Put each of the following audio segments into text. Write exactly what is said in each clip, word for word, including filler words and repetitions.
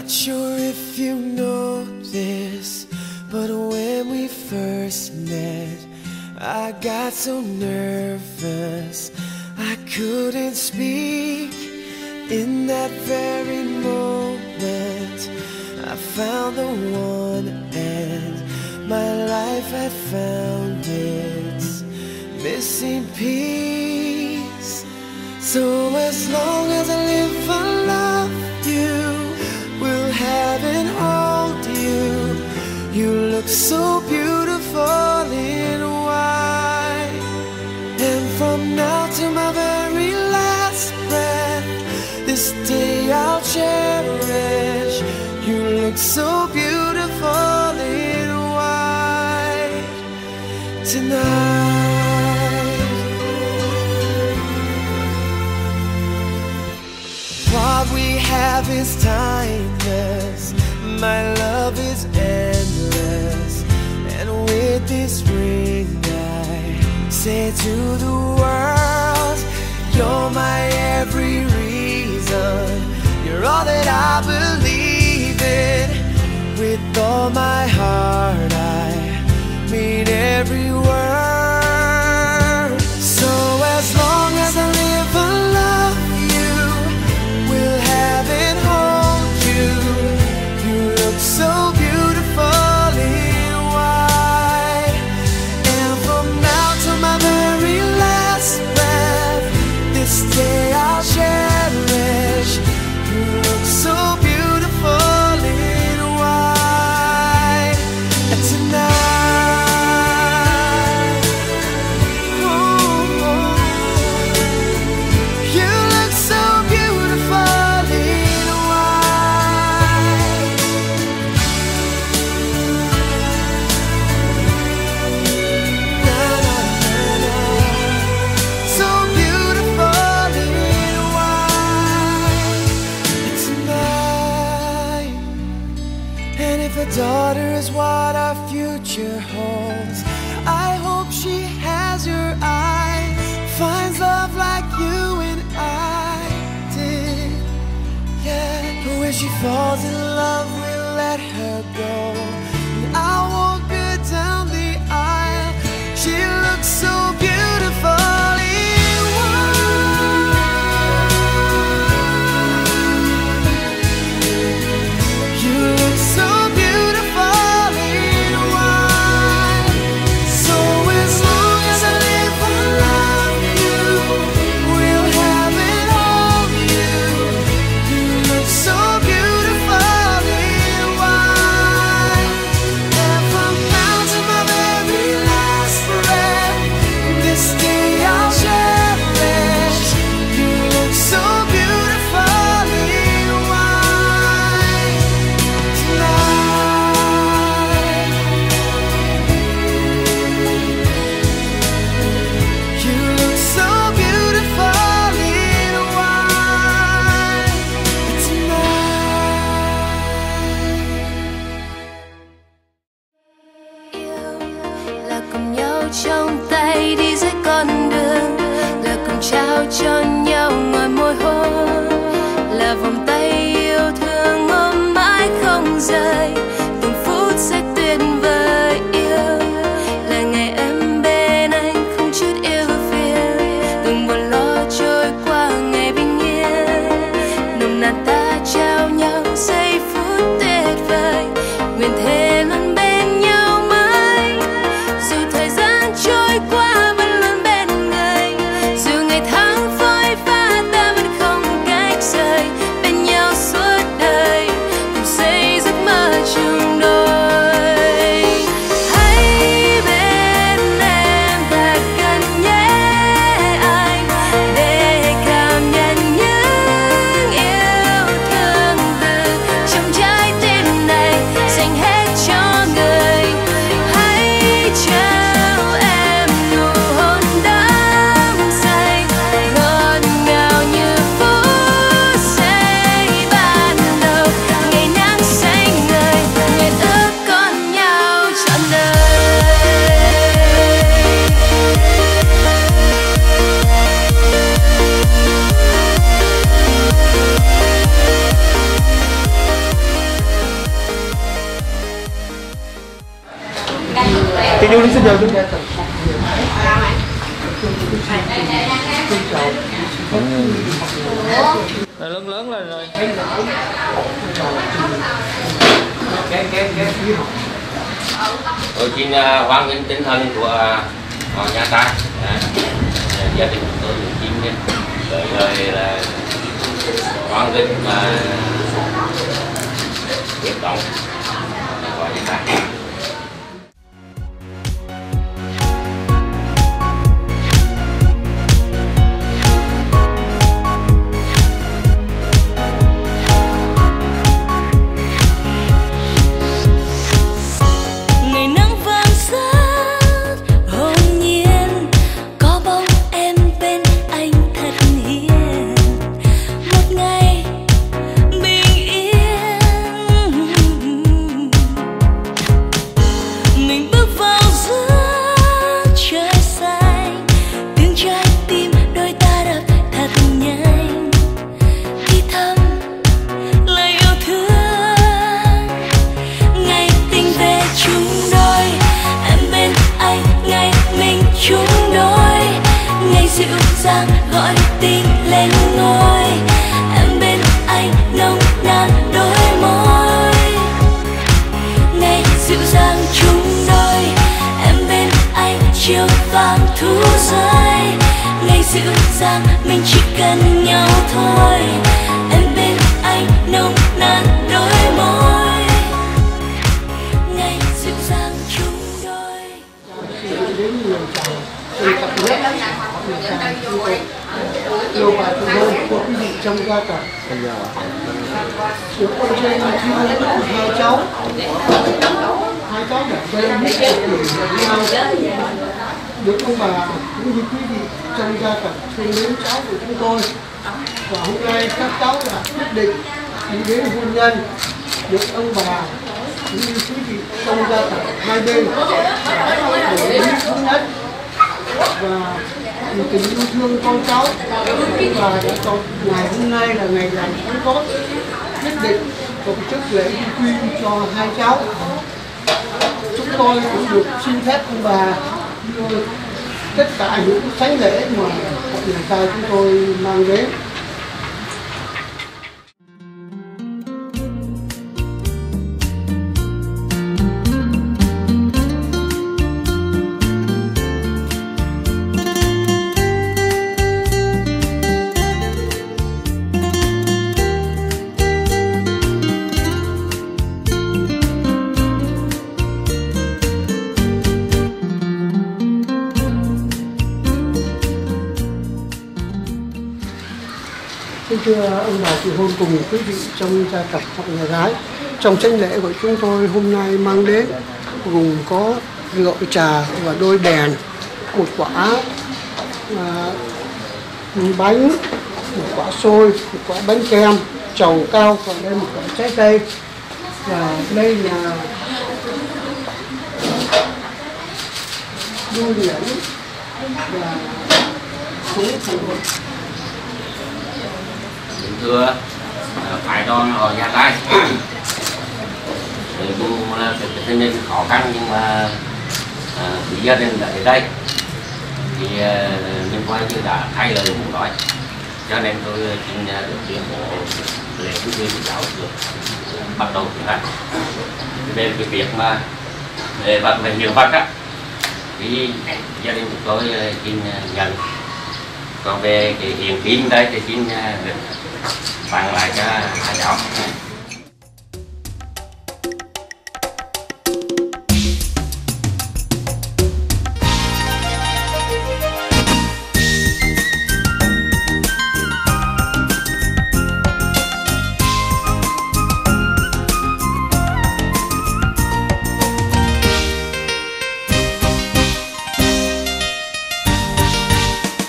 Not sure if you know this, but when we first met, I got so nervous I couldn't speak. In that very moment, I found the one, and my life had found its missing piece. So as long as I live, I love you, will have and hold you. You look so beautiful in white, and from now to my very last breath, this day I'll cherish. You look so beautiful in white tonight. What we have is timeless, my love is endless, and with this ring I say to the world, you're my every reason, you're all that I believe in. With all my heart I mean every word. So as long as I live, I love you, will have and hold you. You look so beautiful in white, and from now to my very last breath, this day I'll cherish. You look so beautiful in white tonight. Oh, oh. You look so beautiful in white. Na, na, na, na. So beautiful in white tonight. And if a daughter is what our future holds, I hope she has your eyes, finds love like you and I did. Yeah, but when she falls in love, we'll let her go, and I'll walk her down the aisle. She looks so beautiful in white. You look so beautiful in white. So as long as I live, I love you, will have and hold you. You look so beautiful in white, and from now to my very last breath, this day I'll cherish. You look so beautiful in white tonight. You look so beautiful in white tonight. Yêu là cùng nhau trong tay đi dưới con đường, là cùng trao cho nhau ngọt môi hôn, là vòng tay yêu thương ôm mãi không rời, từng phút sẽ tuyệt vời. Yêu là ngày em bên anh không chút yêu phiền, từng buồn lo trôi qua ngày bình yên, nồng nàn ta trao nhau giây phút tuyệt vời, nguyện thề luôn bên nhau mãi. Dù thời gian trôi qua vẫn luôn bên người, dù ngày tháng phôi pha ta vẫn không cách rời bên nhau. Chị Du xin chào chú. Rồi lớn lớn lên rồi. Tôi xin hoan nghênh tinh thần của họ nhà ta, gia đình tôi xin gửi lời là hoan nghênh và tiếp động của nhà ta. Gọi tin lên ngôi, em bên anh nồng nàn đôi môi. Ngày dịu dàng chung đôi, em bên anh chiều vàng thu rơi. Ngày dịu dàng mình chỉ cần nhau thôi, em bên anh nồng nàn đôi môi. Ngày dịu dàng chung đôi. Yêu bà từ hôn của quý vị trong gia cảnh. Xuống con trên là khi hôn của hai cháu. Hai cháu đã quen biết nhau. Được ông bà cũng như quý vị trong gia cảnh thương mến cháu của chúng tôi. Và hôm nay các cháu đã quyết định đi đến hôn nhân. Được ông bà cũng như quý vị trong gia cảnh hai bên để đến thống nhất và tình yêu thương con cháu, và đã chọn ngày hôm nay là ngày lành tháng tốt, quyết định tổ chức lễ di quy cho hai cháu. Chúng tôi cũng được xin phép ông bà đưa tất cả những thánh lễ mà người ta chúng tôi mang đến. Xin thưa ông bà chị hôn cùng quý vị trong gia cặp hoặc nhà gái, trong tranh lễ của chúng tôi hôm nay mang đến gồm có rượu trà và đôi đèn, một quả à, bánh, một quả xôi, một quả bánh kem, trầu cao và đây một quả trái cây. Và đây là đôi nhẫn và số phụ. Thưa phải đoàn họ nhà trai cũng là tình hình khó khăn, nhưng mà uh, gia đình ở đây thì uh, mình coi như đã thay lời muốn nói, cho nên tôi xin được tuyên bố lễ cũng như giáo được bắt đầu tiến hành. Về cái việc mà về vật về nhiều vật á thì gia đình chúng tôi xin nhận, còn về cái hiện kim đây thì xin được tặng lại cho hai cháu.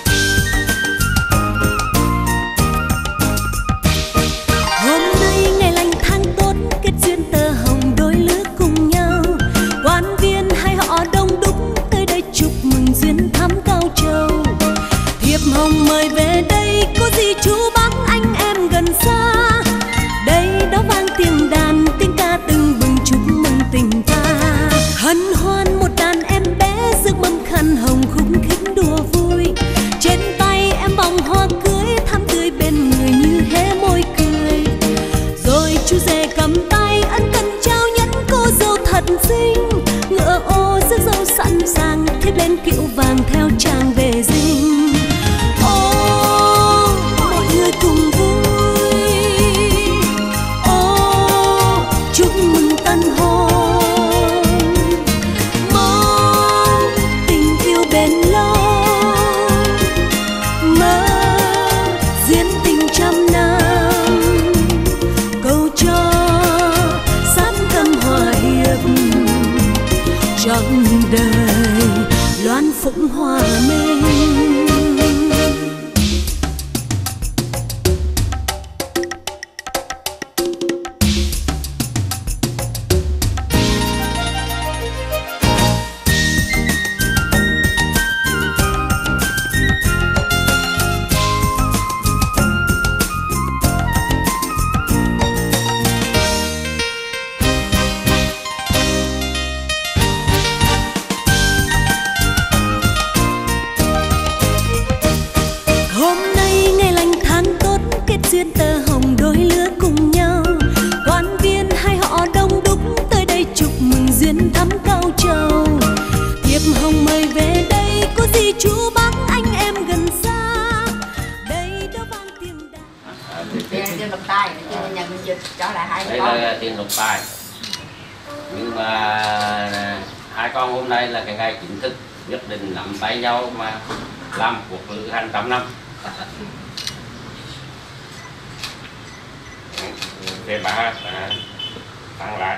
Hôm nay ngày binh, ngựa ô rước dâu sẵn sàng, thiếp lên kiệu vàng theo chàng về dinh. Ô mọi người cùng vui, ô chúc mừng tân hôn, mong tình yêu bền lâu, mơ duyên tình trăm năm, cầu cho sát tâm hòa hiệp, trọn đời loan phụng hòa minh. Duyên tơ hồng đôi lứa cùng nhau, đoàn viên hai họ đông đúc tới đây chúc mừng duyên thắm cao trầu. Thiệp hồng mời về đây, có gì chú bác anh em gần xa, đây đâu vang tiếng đàn. Tiền lục tài, tiền nhà mình dịch cho lại hai đây con. là tiền lục tài, nhưng mà hai con hôm nay là cái ngày chính thức nhất định nắm tay nhau mà làm cuộc lữ hành tám năm. Về bà tăng lại.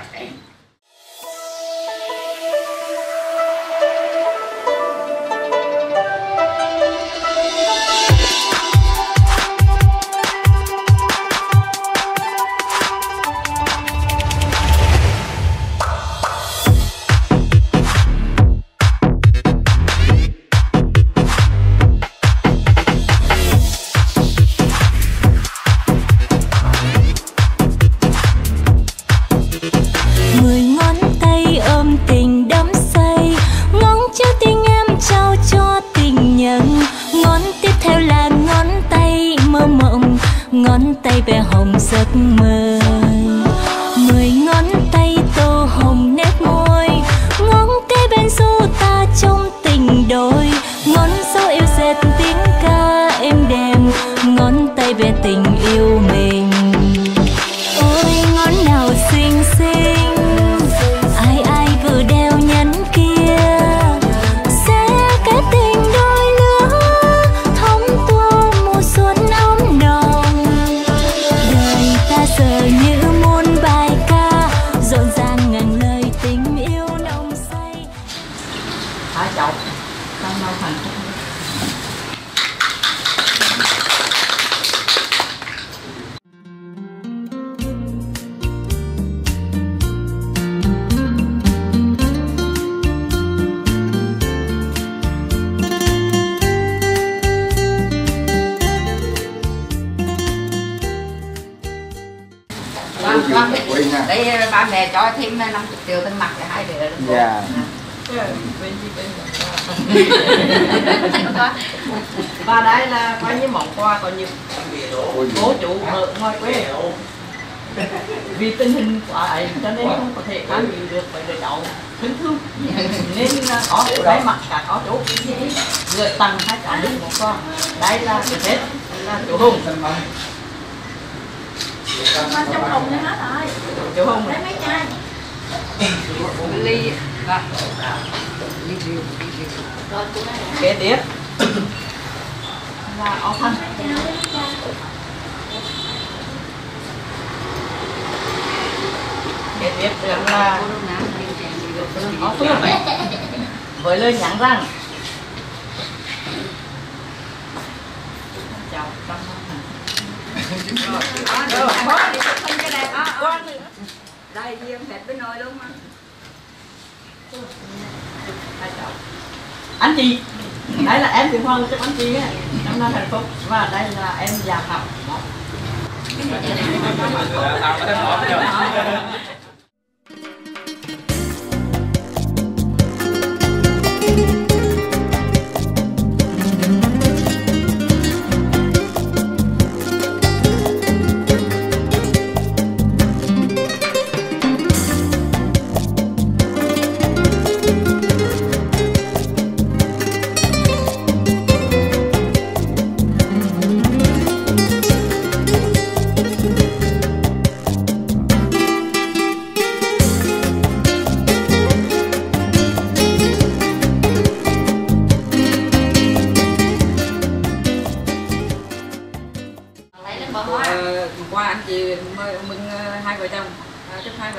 Ngón tay bé hồng giấc mơ, mười ngón tay tô hồng nét môi, ngón cái bên du ta trong tình đôi, ngón dấu yêu dệt tiếng ca êm đềm, ngón tay bé tình yêu mình. Ôi ngón nào xinh xinh, ai ai vừa đeo nhẫn kia, sẽ kết tình đôi lứa, thống tua mùa xuân ấm nồng. Đời ta giờ như muôn bài ca, rộn ràng ngàn lời tình yêu nồng say. Hai cháu, trong mau hạnh phúc. Vâng, vâng. Đây ba mẹ cho thêm năm mươi triệu tiền mặt để hai đứa được. Dạ. Và đây là coi như món quà coi như bố chủ ở ngoài quê. Vì tình hình quá ấy cho nên không có thể tham dự được với đứa cháu thân thương, nên có cái mặt cả có chú gửi tặng hai cháu được một con. Đây là cái Tết là chú Hùng. Mà trong hồng này hết rồi. Chú Hùng lấy mấy chai ly và kế tiếp là áo thanh. Kế tiếp là áo phương với lời nhắn rằng chào tâm đây đi em phép với nồi luôn mà. Anh chị, đây là em Tiểu Phong chúc anh chị năm năm hạnh phúc, và đây là em già học.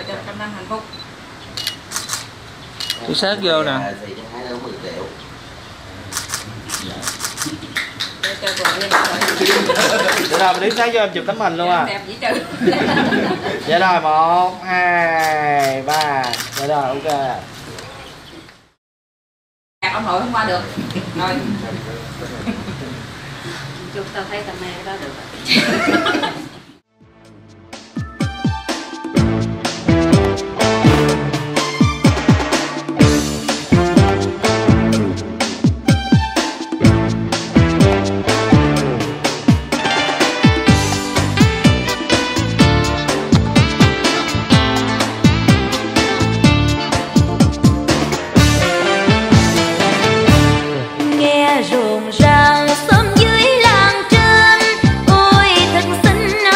cho trăm năm hạnh phúc. Tôi sát vô nè. Thì cho hai đứa mười triệu. Cho quà lên rồi. Vậy rồi mình đứng sát vô em chụp tấm hình luôn à. Đẹp dĩ trừ. Vậy rồi một, hai, ba. Vậy rồi ok. Ông nội không qua được. Rồi. Chụp tao thấy tao mẹ đó được. Nghe rộn ràng xóm dưới làng trên, ôi thật xinh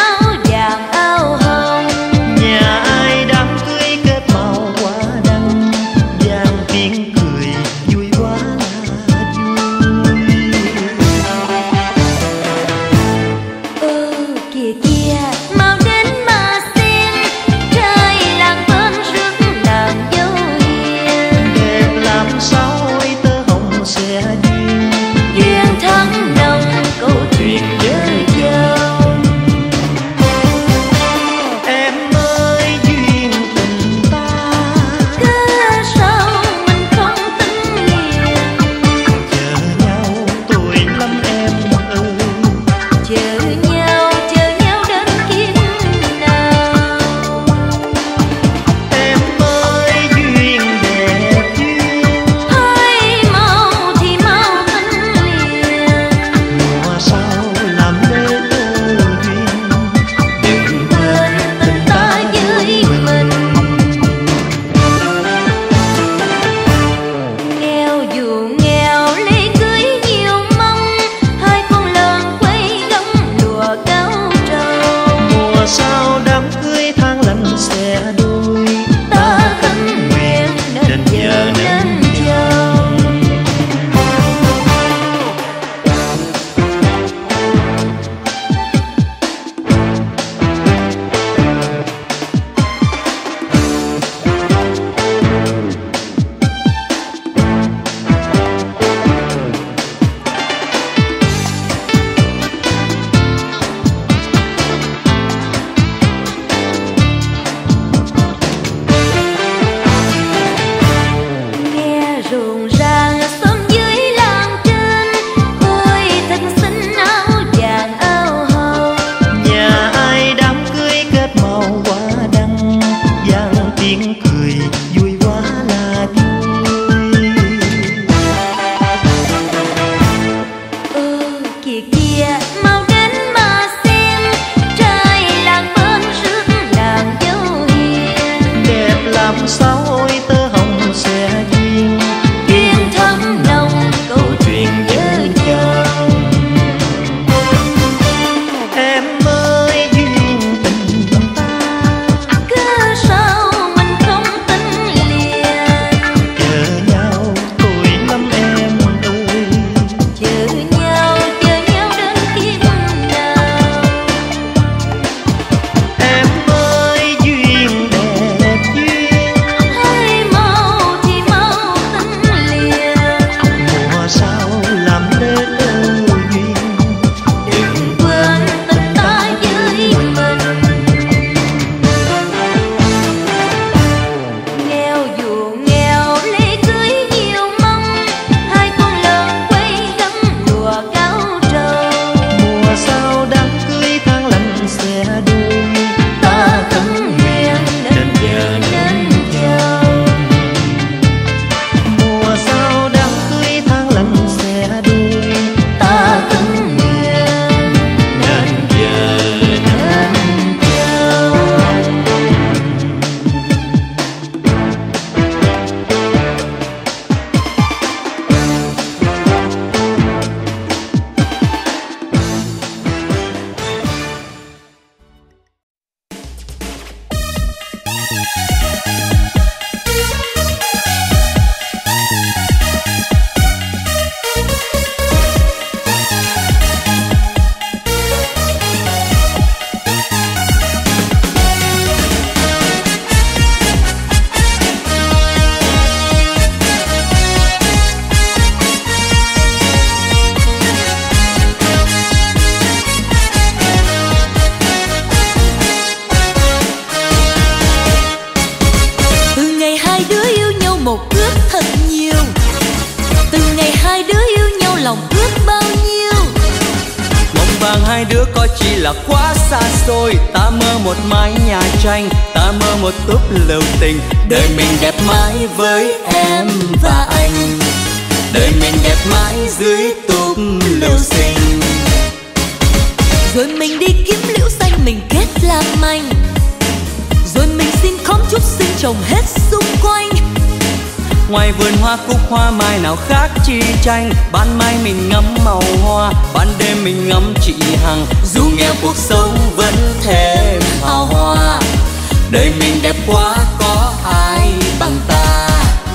một ước thật nhiều. Từ ngày hai đứa yêu nhau lòng ước bao nhiêu. Mộng vàng hai đứa có chỉ là quá xa xôi. Ta mơ một mái nhà tranh, ta mơ một túp lều tình. Đời mình đẹp mãi với em và anh. Đời mình đẹp mãi dưới túp lều xinh. Rồi mình đi kiếm liễu xanh mình kết làm manh. Rồi mình xin khóm trúc xinh trồng hết xung quanh. Ngoài vườn hoa cúc hoa mai nào khác chi tranh. Ban mai mình ngắm màu hoa, ban đêm mình ngắm chị Hằng. Dù nghèo cuộc sống vẫn thêm hào hoa. Đời mình đẹp quá có ai bằng ta.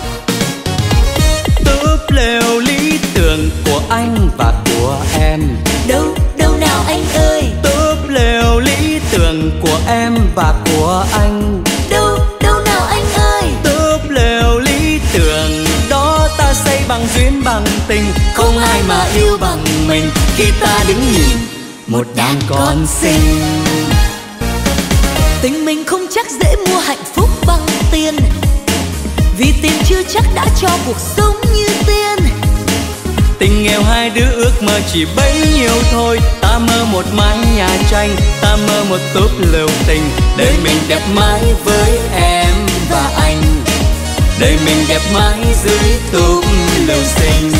Túp lều lý tưởng của anh và của em. Đâu, đâu nào anh ơi. Túp lều lý tưởng của em và của anh. Đâu, đâu nào anh ơi. Túp lều lý tưởng đó ta xây bằng duyên bằng tình. Không ai mà yêu bằng mình khi ta đứng nhìn một đàn con xinh. Tình mình không chắc dễ mua hạnh phúc bằng tiền. Vì tiền chưa chắc đã cho cuộc sống như tiên. Tình nghèo hai đứa ước mơ chỉ bấy nhiêu thôi. Ta mơ một mái nhà tranh, ta mơ một túp lều tình. Đời mình đẹp mãi với em và anh. Đời mình đẹp mãi dưới túp lều xinh.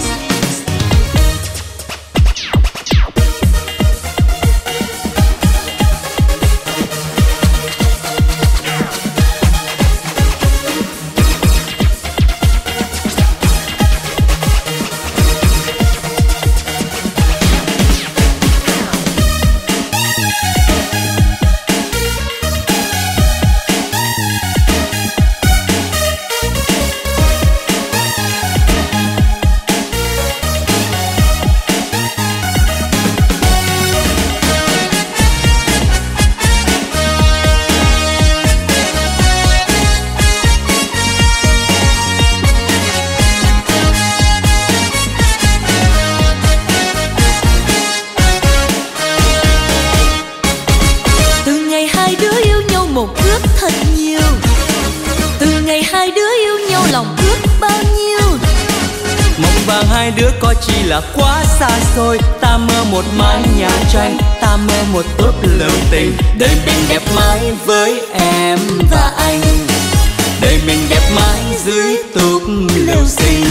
Hai đứa có chỉ là quá xa xôi. Ta mơ một mái nhà tranh, ta mơ một túp lều tình. Đời mình đẹp mãi với em và anh. Đời mình đẹp mãi dưới túp lều xinh.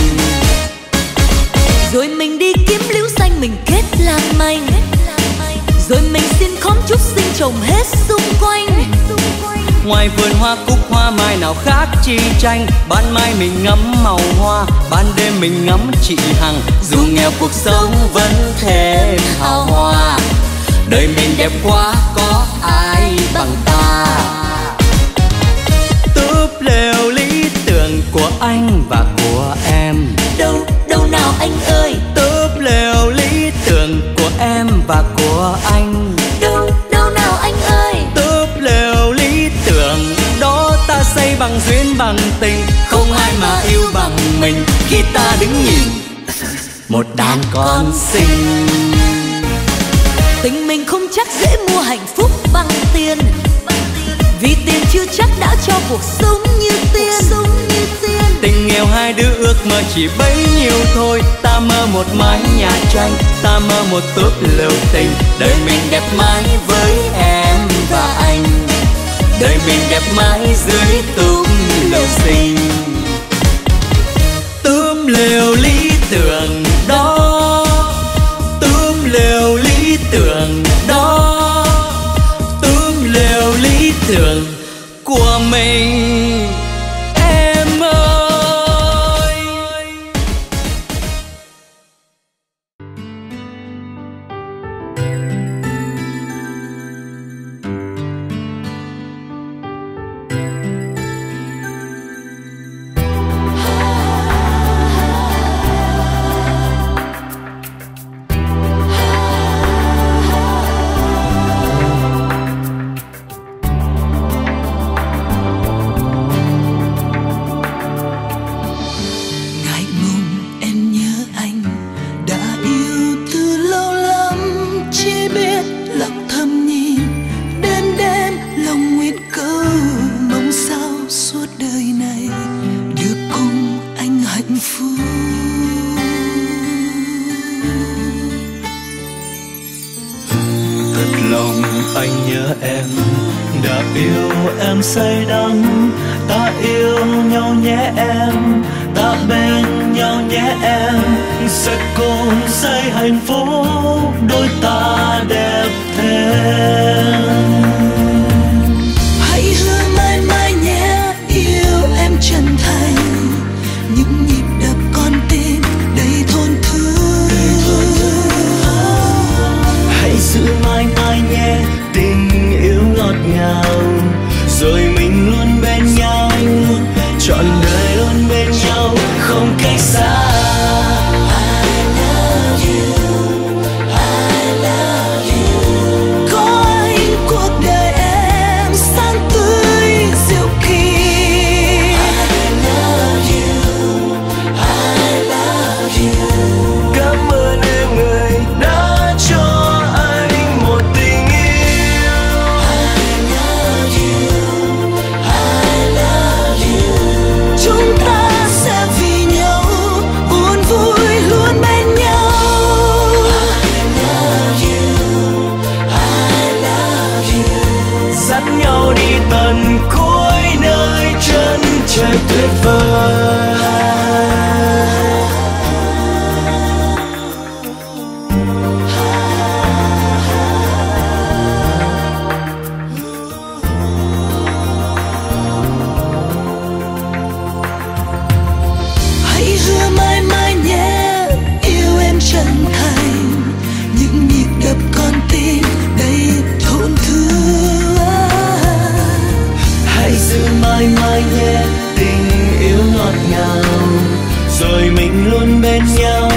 Rồi mình đi kiếm liễu xanh mình kết làm manh. Rồi mình xin khóm trúc xinh trồng hết xung quanh. Ngoài vườn hoa cúc hoa mai nào khác chi tranh. Ban mai mình ngắm màu hoa, ban đêm mình ngắm chị Hằng. Dù nghèo cuộc sống vẫn thêm hào hoa. Đời mình đẹp quá có ai bằng ta. Túp lều lý tưởng của anh và của em. Đâu, đâu nào anh ơi. Túp lều lý tưởng của em và của anh. Đâu, đâu nào anh ơi. Túp lều lý tưởng đó ta xây bằng duyên bằng tình. Không ai mà yêu bằng mình khi ta đứng nhìn một đàn con xinh. Tình mình không chắc dễ mua hạnh phúc bằng tiền. Vì tiền chưa chắc đã cho cuộc sống như tiên. Tình nghèo hai đứa ước mơ chỉ bấy nhiêu thôi. Ta mơ một mái nhà tranh, ta mơ một túp lều tình. Đời mình đẹp mãi với em và anh. Đời mình đẹp mãi dưới túp lều xinh. Túp lều lý tưởng đó, túp lều lý tưởng đó, túp lều lý tưởng của mình em ơi. phút. Thật lòng anh nhớ em, đã yêu em say đắm. Ta yêu nhau nhé em, ta bên nhau nhé em, sẽ cùng xây hạnh phúc đôi ta đẹp thêm. Hãy hứa mãi mãi nhé, yêu em chân thành, những nhịp đập con tim đầy thôn thương. Hãy giữ mãi mãi nhé, tình yêu ngọt ngào, rồi mình luôn bên nhau, trọn đời luôn bên nhau, không cách xa. I love you, I love you. Có anh cuộc đời em sáng tươi diệu kỳ. I love you, I love you. Cảm ơn em người đã cho anh một tình yêu. I love you, I love you. Chúng ta sẽ vì nhau buồn vui luôn bên nhau. I love you, I love you. Dắt nhau đi tận cuối nơi chân trời tuyệt vời. Hãy hứa mãi mãi nhé, yêu em chân thành, những nhịp đập con tim đầy thôn thương. Hãy giữ mãi mãi nhé, tình yêu ngọt ngào, rồi mình luôn bên nhau,